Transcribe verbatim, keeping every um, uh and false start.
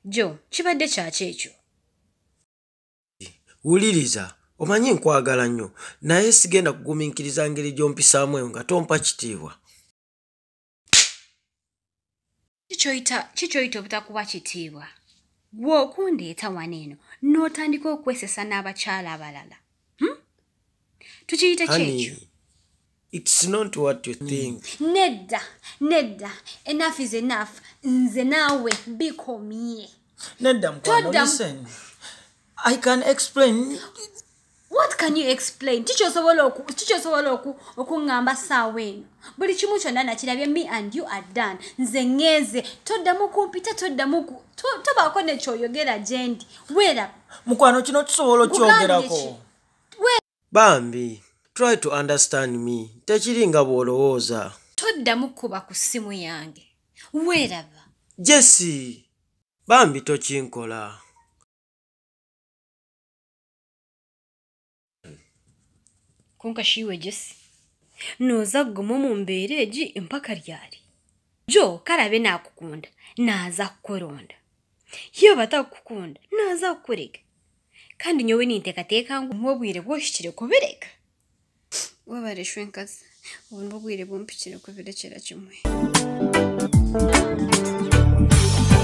Jo, kibadde kyaki ekyo? Wuliriza, omanyi nkwagala nnyo, naye sigenda kugumiikiriza ngeri gy'ompisaamu eyo nga tompa kitiibwa. Kikyoyita kikyoyita obutakuba kitiibwa. Gwe okundeeta wano eno n'otandika okwesesa n'abakyala abalala. Hmm? Tukiyita kyekyo? It's not what you think. Nedda, nedda, enough is enough. Nze naawe bikomye. Nedda mkwano, listen. I can explain. What can you explain? Chicho sobola oku, chicho sobola oku okungamba sawa eno. Buli kimu kyonna nakirabye, me and you are done. Nze ngeze, toddamu kumpita, toddamu ku tobaako ne kyoyogera gyendi. Wera. Mukwano kino kisobola okyogerako. Bambi, try to understand me. Tekiringa bw'olowooza. Toddamu kuba ku ssimu yange. Weeraba. Jesse, Bambi tokinkola. Kunkashiwe Jesse. Noza guma mu mbeera egi mpaka lyali. Jo karabe nakukunda, naza kukoronda. Yo batakukunda, naza kukureka. Kandi nyowe nintekateeka ngo mubwire bwoshikire kubireka. Wabareshwe nkazi, ubu bwire bumpikire kubirekera kimwe.